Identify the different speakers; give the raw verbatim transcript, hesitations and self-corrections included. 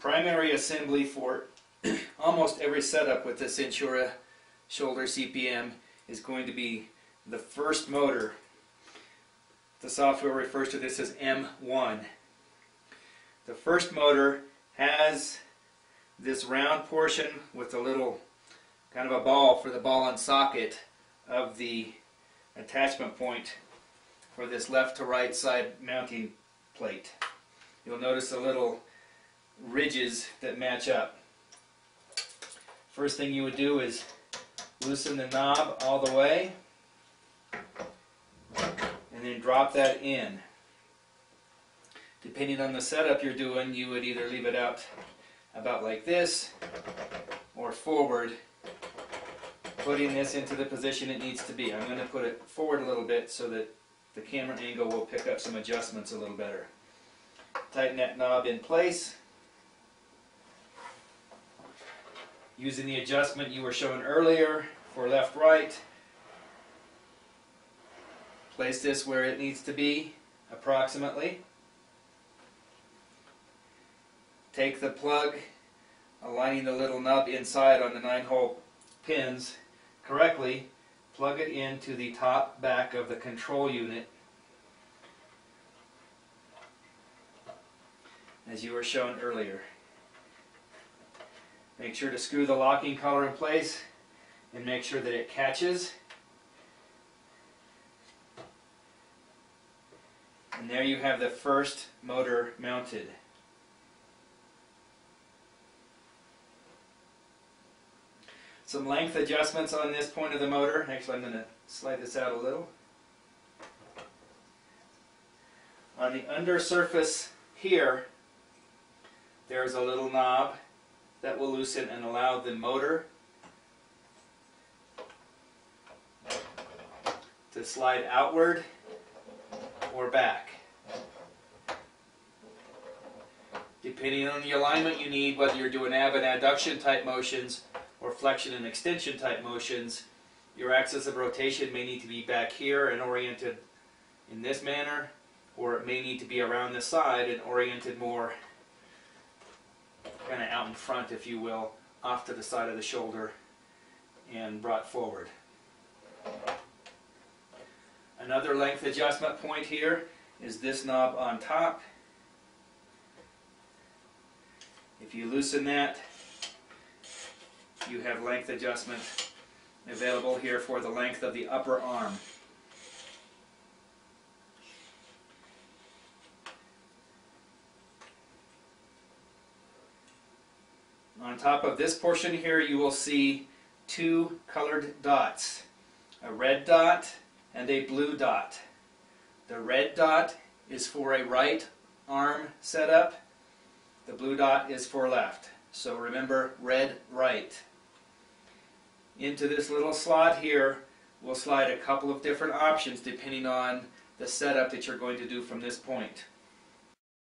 Speaker 1: primary assembly for almost every setup with the Centura shoulder C P M is going to be the first motor. The software refers to this as M one. The first motor has this round portion with a little kind of a ball for the ball and socket of the attachment point for this left to right side mounting plate. You'll notice the little ridges that match up. First thing you would do is loosen the knob all the way and then drop that in. Depending on the setup you're doing, you would either leave it out about like this or forward, putting this into the position it needs to be. I'm going to put it forward a little bit so that the camera angle will pick up some adjustments a little better. Tighten that knob in place. Using the adjustment you were shown earlier for left-right, place this where it needs to be, approximately. Take the plug, aligning the little nub inside on the nine-hole pins correctly, plug it into the top back of the control unit as you were shown earlier. Make sure to screw the locking collar in place and make sure that it catches. And there you have the first motor mounted. Some length adjustments on this point of the motor. Actually, I'm going to slide this out a little. On the under surface here, there's a little knob that will loosen and allow the motor to slide outward or back. Depending on the alignment you need, whether you're doing ab and adduction type motions or flexion and extension type motions, your axis of rotation may need to be back here and oriented in this manner, or it may need to be around the side and oriented more kind of out in front, if you will, off to the side of the shoulder and brought forward. Another length adjustment point here is this knob on top. If you loosen that, you have length adjustment available here for the length of the upper arm. On top of this portion here, you will see two colored dots, a red dot and a blue dot. The red dot is for a right arm setup, the blue dot is for left. So remember, red, right. Into this little slot here, we'll slide a couple of different options depending on the setup that you're going to do from this point.